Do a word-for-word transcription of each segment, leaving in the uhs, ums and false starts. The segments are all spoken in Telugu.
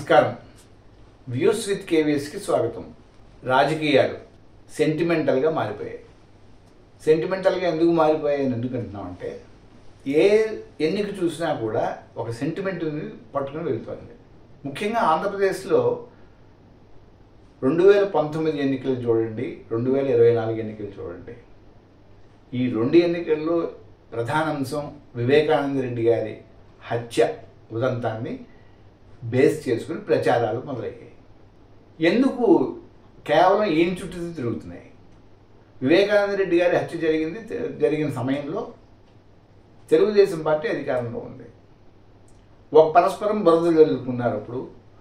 నమస్కారం. వ్యూస్ విత్ కేవీఎస్కి స్వాగతం. రాజకీయాలు సెంటిమెంటల్గా మారిపోయాయి. సెంటిమెంటల్గా ఎందుకు మారిపోయాయని ఎందుకంటున్నామంటే, ఏ ఎన్నిక చూసినా కూడా ఒక సెంటిమెంట్ని పట్టుకుని వెళ్తుంది. ముఖ్యంగా ఆంధ్రప్రదేశ్లో రెండు వేల పంతొమ్మిది ఎన్నికలు చూడండి, రెండు వేల ఇరవై నాలుగు ఎన్నికలు చూడండి. ఈ రెండు ఎన్నికల్లో ప్రధాన అంశం వివేకానంద రెడ్డి గారి హత్య ఉదంతాన్ని బేస్ చేసుకుని ప్రచారాలు మొదలయ్యాయి. ఎందుకు కేవలం ఈయన చుట్టూ తిరుగుతున్నాయి? వివేకానంద రెడ్డి గారి హత్య జరిగింది జరిగిన సమయంలో తెలుగుదేశం పార్టీ అధికారంలో ఉంది. ఒక పరస్పరం బురదలు జరుగుతున్నారు. అప్పుడు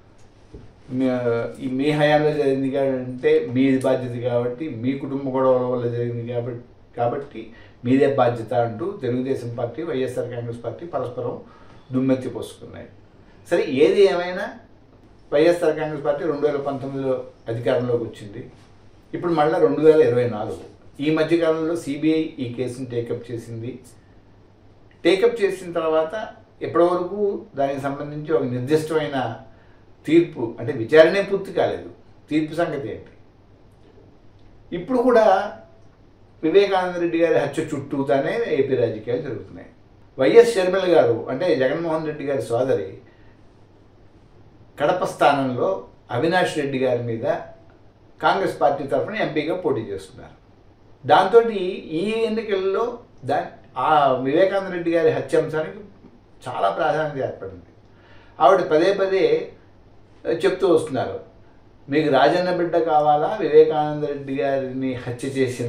ఈ మీ హయాంలో జరిగింది అంటే మీది బాధ్యత కాబట్టి, మీ కుటుంబ గొడవల వల్ల జరిగింది కాబట్టి కాబట్టి మీదే బాధ్యత అంటూ Telugu Desam party, YSR Congress party పరస్పరం దుమ్మెత్తి పోసుకున్నాయి. సరే, ఏది ఏమైనా వైఎస్ఆర్ కాంగ్రెస్ పార్టీ రెండు వేల పంతొమ్మిదిలో అధికారంలోకి వచ్చింది. ఇప్పుడు మళ్ళీ రెండు వేల ఇరవై నాలుగు ఈ మధ్యకాలంలో సిబిఐ ఈ కేసుని టేకప్ చేసింది. టేకప్ చేసిన తర్వాత ఎప్పటివరకు దానికి సంబంధించి ఒక నిర్దిష్టమైన తీర్పు, అంటే విచారణే పూర్తి కాలేదు, తీర్పు సంగతి ఏంటి? ఇప్పుడు కూడా వివేకానంద రెడ్డి గారి హత్య చుట్టూతానే ఏపీ రాజకీయాలు జరుగుతున్నాయి. వైఎస్ షర్మిల గారు, అంటే జగన్మోహన్ రెడ్డి గారి సోదరి, కడప స్థానంలో అవినాష్ రెడ్డి గారి మీద కాంగ్రెస్ పార్టీ తరఫున ఎంపీగా పోటీ చేస్తున్నారు. దాంతో ఈ ఎన్నికల్లో దా ఆ వివేకానంద రెడ్డి గారి హత్య అంశానికి చాలా ప్రాధాన్యత ఏర్పడింది. ఆవిడ పదే పదే చెప్తూ వస్తున్నారు, మీకు రాజన్న బిడ్డ కావాలా, వివేకానంద రెడ్డి గారిని హత్య చేసిన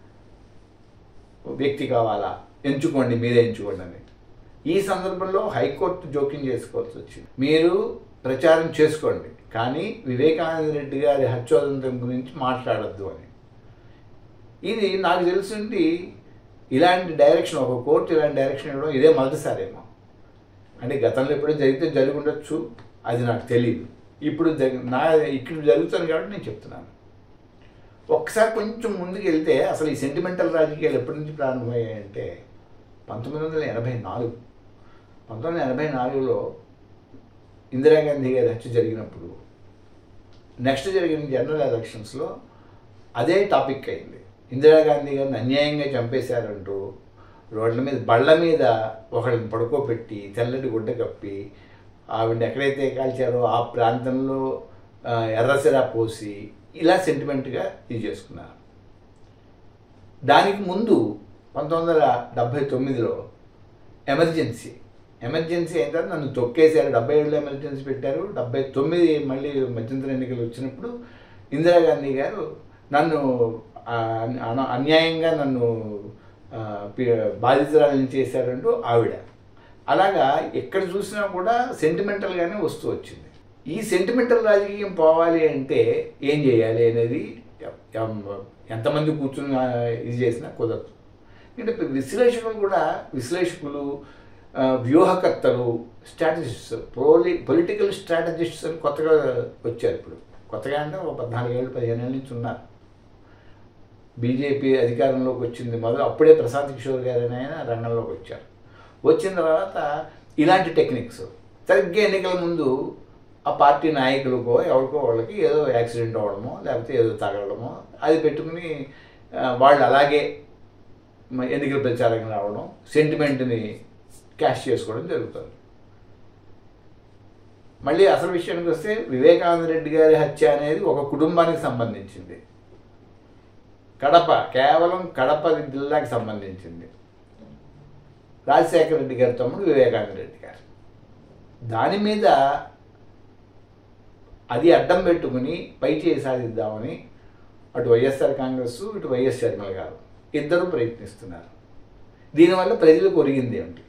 వ్యక్తి కావాలా, ఎంచుకోండి, మీరే ఎంచుకోండి అని. ఈ సందర్భంలో హైకోర్టు జోక్యం చేసుకోవాల్సి వచ్చింది. మీరు ప్రచారం చేసుకోండి, కానీ వివేకానంద రెడ్డి గారి హత్యోదంతం గురించి మాట్లాడద్దు అని. ఇది నాకు తెలిసింది, ఇలాంటి డైరెక్షన్, ఒక కోర్టు ఇలాంటి డైరెక్షన్ ఇవ్వడం ఇదే మొదటిసారేమో. అంటే గతంలో ఎప్పుడో జరిగితే జరిగి ఉండొచ్చు, అది నాకు తెలియదు. ఇప్పుడు నా ఇక్కడ జరుగుతుంది కాబట్టి నేను చెప్తున్నాను. ఒక్కసారి కొంచెం ముందుకు వెళ్తే అసలు ఈ సెంటిమెంటల్ రాజకీయాలు ఎప్పటి నుంచి ప్రారంభమయ్యాయంటే పంతొమ్మిది వందల ఎనభై నాలుగు పంతొమ్మిది వందల ఎనభై నాలుగులో ఇందిరాగాంధీ గారి హత్య జరిగినప్పుడు నెక్స్ట్ జరిగిన జనరల్ ఎలక్షన్స్లో అదే టాపిక్ అయింది. ఇందిరాగాంధీ గారిని అన్యాయంగా చంపేశారంటూ రోడ్ల మీద, బళ్ళ మీద ఒకళ్ళని పడుకోబెట్టి తెల్లటి గుడ్డ కప్పి ఆవిడని ఎక్కడైతే కాల్చారో ఆ ప్రాంతంలో ఎర్రసిరా పోసి ఇలా సెంటిమెంట్గా ఇది చేసుకున్నారు. దానికి ముందు పంతొమ్మిది వందల డెబ్భై తొమ్మిదిలో ఎమర్జెన్సీ ఎమర్జెన్సీ అయిన తర్వాత నన్ను తొక్కేశారు. డెబ్బై ఏడులో ఎమర్జెన్సీ పెట్టారు. డెబ్బై తొమ్మిది మళ్ళీ మధ్యంతర ఎన్నికలు వచ్చినప్పుడు ఇందిరాగాంధీ గారు నన్ను అన్యాయంగా నన్ను బాధితురాలను చేశారంటూ ఆవిడ. అలాగా ఎక్కడ చూసినా కూడా సెంటిమెంటల్గానే వస్తూ వచ్చింది. ఈ సెంటిమెంటల్ రాజకీయం పోవాలి అంటే ఏం చేయాలి అనేది ఎంతమంది కూర్చుని ఇది చేసినా కుదరదు. ఎందుకంటే విశ్లేషకులు కూడా విశ్లేషకులు వ్యూహకర్తలు, స్ట్రాటజిస్ట్స్, పోలి పొలిటికల్ స్ట్రాటజిస్ట్స్ అని కొత్తగా వచ్చారు. ఇప్పుడు కొత్తగా అంటే ఒక పద్నాలుగేళ్ళు పదిహేను ఏళ్ళ నుంచి ఉన్నారు. బీజేపీ అధికారంలోకి వచ్చింది మొదలు అప్పుడే ప్రశాంత్ కిషోర్ గారు ఆయన రంగంలోకి వచ్చారు. వచ్చిన తర్వాత ఇలాంటి టెక్నిక్స్, సరిగ్గా ఎన్నికల ముందు ఆ పార్టీ నాయకులకో ఎవరికో వాళ్ళకి ఏదో యాక్సిడెంట్ అవ్వడమో లేకపోతే ఏదో తగలడమో అది పెట్టుకుని వాళ్ళు అలాగే ఎన్నికల ప్రచారంగా రావడం, సెంటిమెంట్ని క్యాష్ చేసుకోవడం జరుగుతుంది. మళ్ళీ అసలు విషయానికి వస్తే వివేకానంద రెడ్డి గారి హత్య అనేది ఒక కుటుంబానికి సంబంధించింది. కడప, కేవలం కడప జిల్లాకి సంబంధించింది. రాజశేఖర రెడ్డి గారి తమ్ముడు వివేకానంద రెడ్డి గారు. దాని మీద అది అడ్డం పెట్టుకుని పై చేయి సాధిద్దామని అటు వైఎస్ఆర్ కాంగ్రెస్, ఇటు వైఎస్ షర్మిల గారు ఇద్దరు ప్రయత్నిస్తున్నారు. దీనివల్ల ప్రజలకు ఒరిగింది ఏమిటి,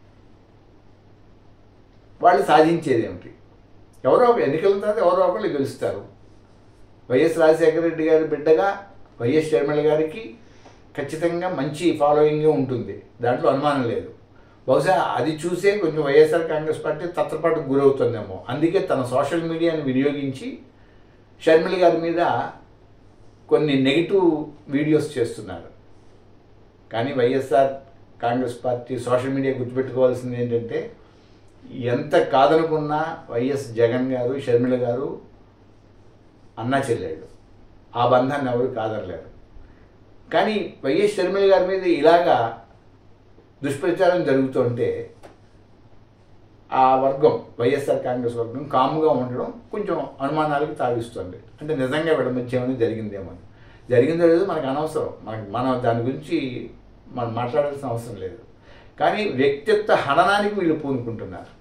వాళ్ళు సాధించేది ఏమిటి? ఎవరో ఒక ఎన్నికల తర్వాత ఎవరో ఒకళ్ళు గెలుస్తారు. వైఎస్ రాజశేఖర రెడ్డి గారి బిడ్డగా వైఎస్ షర్మిల గారికి ఖచ్చితంగా మంచి ఫాలోయింగ్ ఉంటుంది, దాంట్లో అనుమానం లేదు. బహుశా అది చూసే కొంచెం వైఎస్ఆర్ కాంగ్రెస్ పార్టీ తత్రపాటుకు గురవుతుందేమో. అందుకే తన సోషల్ మీడియాను వినియోగించి షర్మిల గారి మీద కొన్ని నెగిటివ్ వీడియోస్ చేస్తున్నారు. కానీ YSR Congress party social media గుర్తుపెట్టుకోవాల్సింది ఏంటంటే, ఎంత కాదనుకున్నా వైఎస్ జగన్ గారు షర్మిల గారు అన్నా చెల్లెళ్ళు, ఆ బంధాన్ని ఎవరు కాదనలేరు. కానీ వైఎస్ షర్మిల గారి మీద ఇలాగా దుష్ప్రచారం జరుగుతుంటే ఆ వర్గం వైఎస్ఆర్ కాంగ్రెస్ వర్గం కామ్గా ఉండడం కొంచెం అనుమానాలకు తావిస్తుంది. అంటే నిజంగా వీళ్ళ మధ్య ఏమైనా జరిగిందేమో. జరిగిందో లేదో మనకు అనవసరం, మనకి మనం దాని గురించి మనం మాట్లాడాల్సిన అవసరం లేదు. కానీ వ్యక్తిత్వ హననానికి వీళ్ళు పూనుకుంటున్నారు.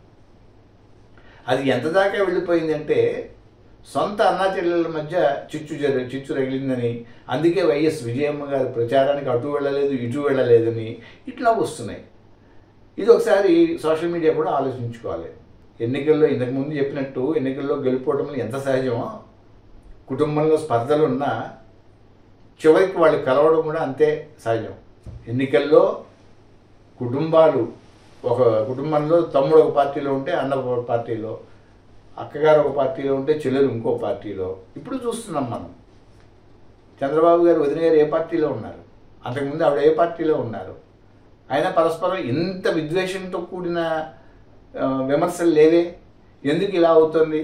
అది ఎంత దాకా వెళ్ళిపోయిందంటే సొంత అన్నా చెల్లెళ్ళ మధ్య చిచ్చు జరి చిచ్చు రగిలిందని, అందుకే వైఎస్ విజయమ్మ గారి ప్రచారానికి అటు వెళ్ళలేదు ఇటు వెళ్ళలేదని ఇట్లా వస్తున్నాయి. ఇది ఒకసారి సోషల్ మీడియా కూడా ఆలోచించుకోవాలి. ఎన్నికల్లో ఇంతకుముందు చెప్పినట్టు ఎన్నికల్లో గెలుపోవడంలో ఎంత సహజమో, కుటుంబంలో స్పర్ధలు ఉన్నా చివరికి వాళ్ళు కలవడం కూడా అంతే సహజం. ఎన్నికల్లో కుటుంబాలు, ఒక కుటుంబంలో తమ్ముడు ఒక పార్టీలో ఉంటే అన్న ఒక పార్టీలో, అక్కగారు ఒక పార్టీలో ఉంటే చెల్లెలు ఇంకో పార్టీలో. ఇప్పుడు చూస్తున్నాం మనం. చంద్రబాబు గారు వదిన గారు ఏ పార్టీలో ఉన్నారు, అంతకుముందు ఆవిడ ఏ పార్టీలో ఉన్నారు. అయినా పరస్పరం ఇంత విద్వేషంతో కూడిన విమర్శలు లేవే. ఎందుకు ఇలా అవుతుంది?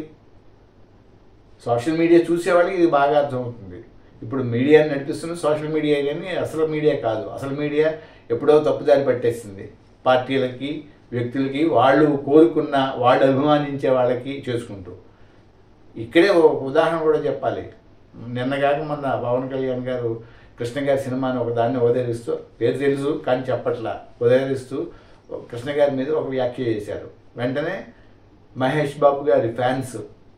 సోషల్ మీడియా చూసేవాళ్ళకి ఇది బాగా అర్థమవుతుంది. ఇప్పుడు మీడియాని నడిపిస్తున్న సోషల్ మీడియా కానీ అసలు మీడియా కాదు. అసలు మీడియా ఎప్పుడో తప్పుదారి పట్టేసింది. పార్టీలకి, వ్యక్తులకి, వాళ్ళు కోరుకున్న, వాళ్ళు అభిమానించే వాళ్ళకి చేసుకుంటూ. ఇక్కడే ఒక ఉదాహరణ కూడా చెప్పాలి. నిన్నగాక మొన్న పవన్ కళ్యాణ్ గారు కృష్ణ గారి సినిమాని ఒక దాన్ని ఉదహరిస్తూ, పేరు తెలుసు కానీ చెప్పట్లా, ఉదహరిస్తూ కృష్ణ గారి మీద ఒక వ్యాఖ్య చేశారు. వెంటనే మహేష్ బాబు గారి ఫ్యాన్స్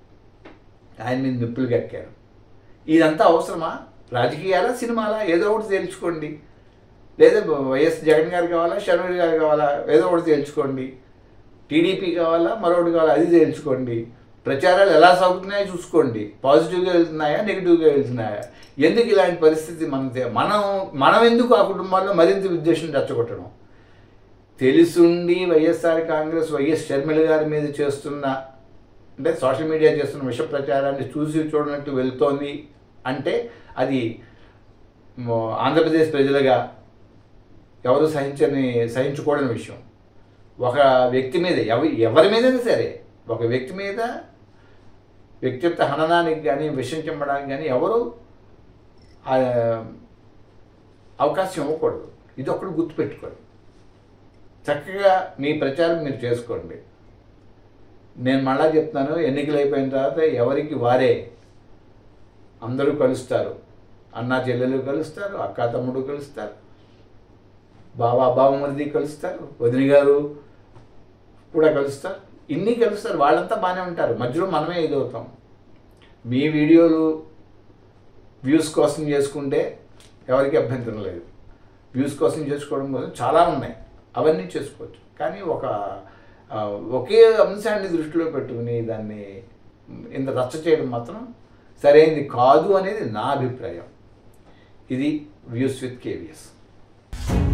ఆయన మీద నిప్పులు గక్కారు. ఇదంతా అవసరమా? రాజకీయాలా, సినిమాలా? ఏదో ఒకటి తేల్చుకోండి. లేదా వైఎస్ జగన్ గారు కావాలా, షర్మిల గారు కావాలా, ఏదో ఒకటి తేల్చుకోండి. టీడీపీ కావాలా, మరొకటి కావాలా, అది తేల్చుకోండి. ప్రచారాలు ఎలా సాగుతున్నాయో చూసుకోండి. పాజిటివ్గా వెళ్తున్నాయా, నెగిటివ్గా వెళ్తున్నాయా? ఎందుకు ఇలాంటి పరిస్థితి మన మనం మనం ఎందుకు ఆ కుటుంబాల్లో మరింత విద్వేషం రెచ్చగొట్టడం? తెలుసుండి వైఎస్ఆర్ కాంగ్రెస్ వైఎస్ షర్మిల గారి మీద చేస్తున్న, అంటే సోషల్ మీడియా చేస్తున్న విష ప్రచారాన్ని చూసి చూడనట్టు వెళ్తోంది అంటే అది ఆంధ్రప్రదేశ్ ప్రజలుగా ఎవరు సహించని సహించుకోవడం విషయం. ఒక వ్యక్తి మీద, ఎవ ఎవరి మీదైనా సరే, ఒక వ్యక్తి మీద వ్యక్తిత్వ హననానికి కానీ విషయం చెప్పడానికి కానీ ఎవరు అవకాశం ఇవ్వకూడదు. ఇది ఒకటి గుర్తుపెట్టుకోండి. చక్కగా మీ ప్రచారం మీరు చేసుకోండి. నేను మళ్ళా చెప్తున్నాను, ఎన్నికలు అయిపోయిన తర్వాత ఎవరికి వారే అందరూ కలుస్తారు. అన్నా చెల్లెలు కలుస్తారు, అక్క తమ్ముడు కలుస్తారు, బావ బావమరిది కలుస్తారు, వదిన గారు కూడా కలుస్తారు. ఇన్ని కలుస్తారు. వాళ్ళంతా బాగానే ఉంటారు. మధ్యలో మనమే ఎదుగుతాం. మీ వీడియోలు వ్యూస్ కోసం చేసుకుంటే ఎవరికి అభ్యంతరం లేదు. వ్యూస్ కోసం చేసుకోవడం కోసం చాలా ఉన్నాయి, అవన్నీ చేసుకోవచ్చు. కానీ ఒక ఒకే అంశాన్ని దృష్టిలో పెట్టుకుని దాన్ని ఇంత రచ్చ చేయడం మాత్రం సరైనది కాదు అనేది నా అభిప్రాయం. ఇది వ్యూస్ విత్ కేవీఎస్.